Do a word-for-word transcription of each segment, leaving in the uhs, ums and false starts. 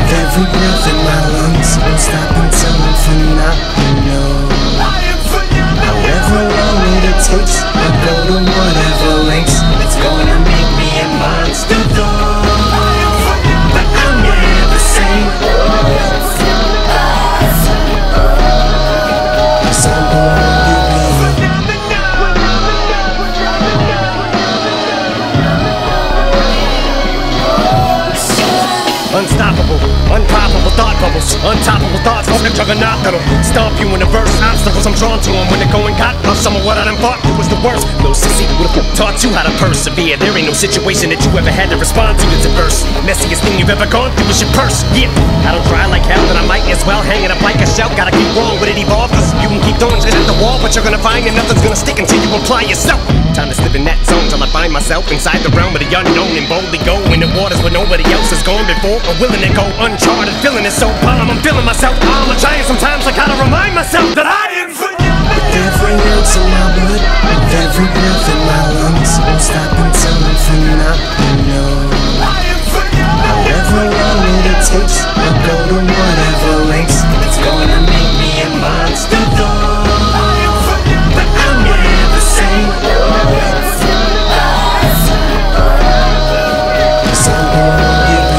with every breath in my lungs. Won't stop until I'm phenomenal. However long it takes, I'll go to whatever lengths. It's gonna make me a monster though, but I'm never sane. So I'm born to be unstoppable, unpoppable thought bubbles, untoppable thoughts, fucking juggernaut that'll stomp you in the verse. Obstacles I'm drawn to them when they're going got off some of what I done thought it was the worst. No sissy would've taught you how to persevere. There ain't no situation that you ever had to respond to that's adverse. Messiest thing you've ever gone through is your purse. Yeah, I don't try like hell, then I might as well hang it up like a shell. Gotta keep wrong with it evolve, cause you can keep throwing shit at the wall, but you're gonna find that nothing's gonna stick until you apply yourself. Time to slip in that zone till I find myself inside the realm of the unknown and boldly go in the waters where nobody else has gone before, or willing to go uncharted. Feeling it so bomb, I'm feeling myself. I'm a giant sometimes, I gotta remind myself that I am phenomenal. with every ounce of my blood, with every breath in my lungs. Won't stop until I'm phenomenal. However long it takes, I'll go to whatever lengths. It's gonna make me a monster though, but I'm never sane. So I'm born to be.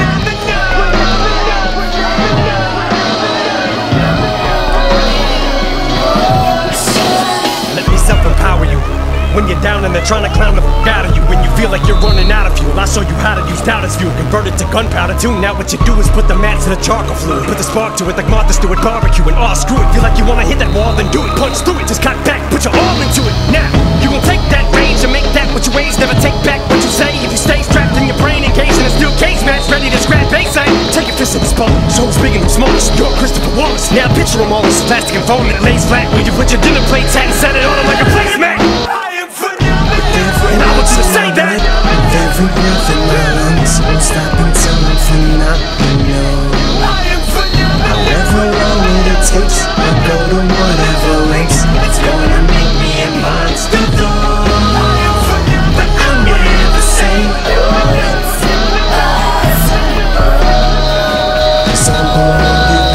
Let me self-empower you. When you're down and they're trying to clown the f*** out of you, when you feel like you're running out of fuel, I'll show you how to use doubt as fuel. Convert it to gunpowder too. Now what you do is put the match to the charcoal fluid, put the spark to it like Martha Stewart barbecue, and oh screw it. Feel like you wanna hit that wall, then do it. Punch through it, just cock back, put your all into it. Now you gon' take that range and make that what you raise. Never take back what you say. If you stay strapped in your brain, engaged in a steel cage match, ready to scrap base aim. Take your fist in his palm, shoulders big and smallest. You're Christopher Wallace. Now picture them all as plastic and foam, and it lays flat where you put your dinner plates at and set it on them like a placemat. And I want you to say that. With every breath in my lungs, won't stop until I'm phenomenal. However long it takes, I'll go to whatever lengths. It's gonna make me a monster though, but I'm never sane. So I'm born to be.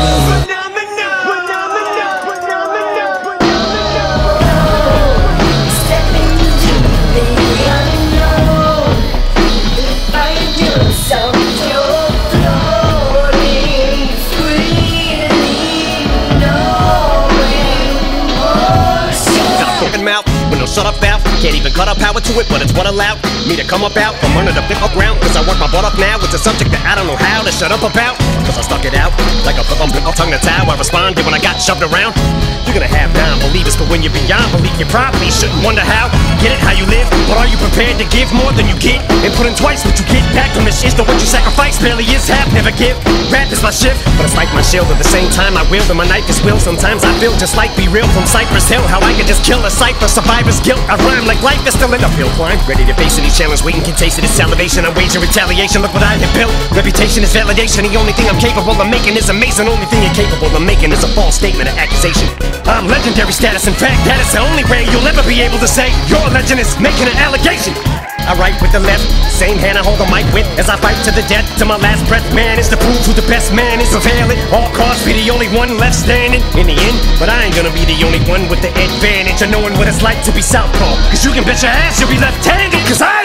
Mouth with no shut up valve, can't even cut up power to it, but it's what allowed me to come up out from under the big up ground. Cause I work my butt off now, it's a subject that I don't know how to shut up about. Cause I stuck it out like a bum tongue that's how I responded when I got shoved around. You're gonna have non-believers, but when you're beyond belief, you probably shouldn't wonder how. Get it, how you live, but are you prepared to give more than you get? And put in twice what you get back from this shit. So what you sacrifice barely is half, never give. Rap is my shift, but it's like my shield. At the same time I wield and my knife is will. Sometimes I feel just like Be Real from Cypress Hill. How I can just kill a cipher, survivor's guilt. I rhyme like life is still in the field climb, ready to face any challenge, waiting can taste it. It's salivation, I'm waging retaliation. Look what I have built, reputation is validation. The only thing I'm capable of making is amazing. Only thing you're capable of making is a false statement of accusation. I'm legendary status, in fact that is the only way you'll ever be able to say your legend is making an allegation. I write with the left, same hand I hold the mic with as I fight to the death, to my last breath. Man is to prove who the best man is. Prevail at all costs, be the only one left standing in the end. But I ain't gonna be the only one with the advantage of knowing what it's like to be southpaw. Cause you can bet your ass you'll be left-handed. Cause I